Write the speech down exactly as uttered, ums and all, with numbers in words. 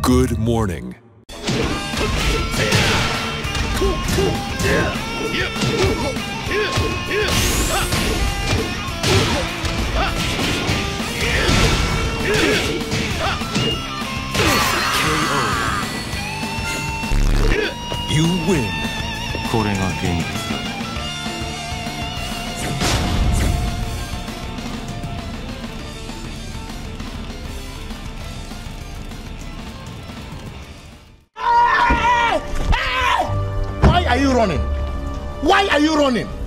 Good morning. You win. これが現実だ。 Why are you running? Why are you running?